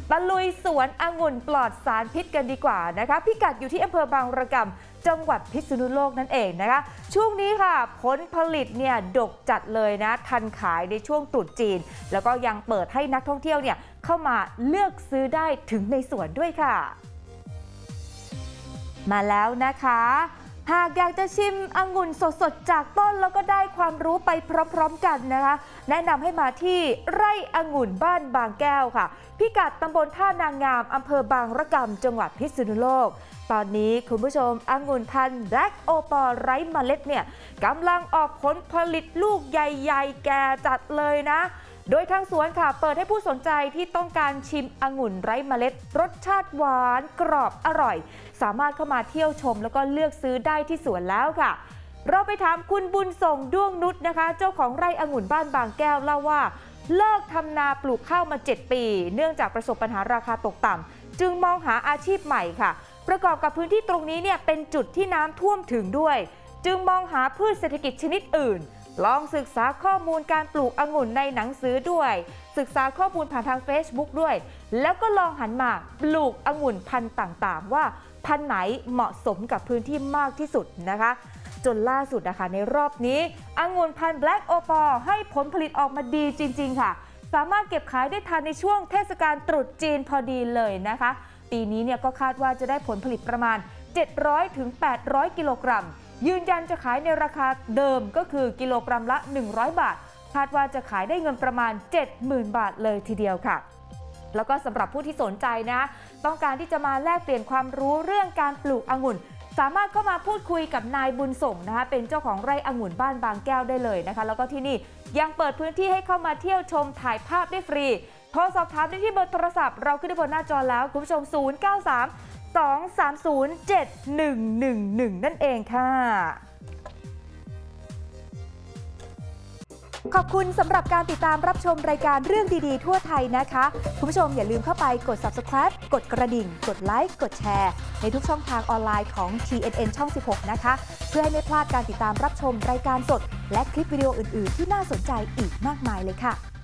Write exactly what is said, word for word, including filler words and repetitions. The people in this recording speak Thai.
ตะลุยสวนองุ่นปลอดสารพิษกันดีกว่านะคะพิกัดอยู่ที่อำเภอบางระกำจังหวัดพิษณุโลกนั่นเองนะคะช่วงนี้ค่ะผลผลิตเนี่ยดกจัดเลยนะทันขายในช่วงตรุษจีนแล้วก็ยังเปิดให้นักท่องเที่ยวเนี่ยเข้ามาเลือกซื้อได้ถึงในสวนด้วยค่ะมาแล้วนะคะหากอยากจะชิมองุ่นสดๆจากต้นแล้วก็ได้ความรู้ไปพร้อมๆกันนะคะแนะนำให้มาที่ไร่องุ่นบ้านบางแก้วค่ะพิกัดตำบลท่านางงามอำเภอบางระกำจังหวัดพิษณุโลกตอนนี้คุณผู้ชมองุ่นพันธุ์แบล็กโอปอไร้เมล็ดเนี่ยกำลังออกผลผลิตลูกใหญ่ๆแก่จัดเลยนะโดยทางสวนค่ะเปิดให้ผู้สนใจที่ต้องการชิมองุ่นไร้เมล็ดรสชาติหวานกรอบอร่อยสามารถเข้ามาเที่ยวชมแล้วก็เลือกซื้อได้ที่สวนแล้วค่ะเราไปถามคุณบุญส่งด้วงนุชนะคะเจ้าของไร่องุ่นบ้านบางแก้วเล่าว่าเลิกทำนาปลูกข้าวมาเจ็ดปีเนื่องจากประสบปัญหาราคาตกต่ำจึงมองหาอาชีพใหม่ค่ะประกอบกับพื้นที่ตรงนี้เนี่ยเป็นจุดที่น้ำท่วมถึงด้วยจึงมองหาพืชเศรษฐกิจชนิดอื่นลองศึกษาข้อมูลการปลูกองุ่นในหนังสือด้วยศึกษาข้อมูลผ่านทาง Facebook ด้วยแล้วก็ลองหันมาปลูกองุ่นพันธุ์ต่างๆว่าพันธุ์ไหนเหมาะสมกับพื้นที่มากที่สุดนะคะจนล่าสุดนะคะในรอบนี้องุ่นพันธุ์ Black Opal ให้ผลผลิตออกมาดีจริงๆค่ะสามารถเก็บขายได้ทันในช่วงเทศกาลตรุษจีนพอดีเลยนะคะปีนี้เนี่ยก็คาดว่าจะได้ผลผลิตประมาณ เจ็ดร้อยถึงแปดร้อย กิโลกรัมยืนยันจะขายในราคาเดิมก็คือกิโลกรัมละหนึ่งร้อยบาทคาดว่าจะขายได้เงินประมาณ เจ็ดหมื่น บาทเลยทีเดียวค่ะแล้วก็สำหรับผู้ที่สนใจนะต้องการที่จะมาแลกเปลี่ยนความรู้เรื่องการปลูกองุ่นสามารถเข้ามาพูดคุยกับนายบุญส่งนะคะเป็นเจ้าของไร่องุ่นบ้านบางแก้วได้เลยนะคะแล้วก็ที่นี่ยังเปิดพื้นที่ให้เข้ามาเที่ยวชมถ่ายภาพได้ฟรีโทรสอบถามได้ที่เบอร์โทรศัพท์เราขึ้นบนหน้าจอแล้วคุณผู้ชมศูนย์ เก้า สาม สอง สาม ศูนย์ เจ็ด หนึ่ง หนึ่ง หนึ่งนั่นเองค่ะขอบคุณสำหรับการติดตามรับชมรายการเรื่องดีๆทั่วไทยนะคะคุณผู้ชมอย่าลืมเข้าไปกด ซับสไครบ์ กดกระดิ่งกดไลค์กดแชร์ในทุกช่องทางออนไลน์ของ ที เอ็น เอ็น ช่อง สิบหก นะคะเพื่อให้ไม่พลาดการติดตามรับชมรายการสดและคลิปวิดีโออื่นๆที่น่าสนใจอีกมากมายเลยค่ะ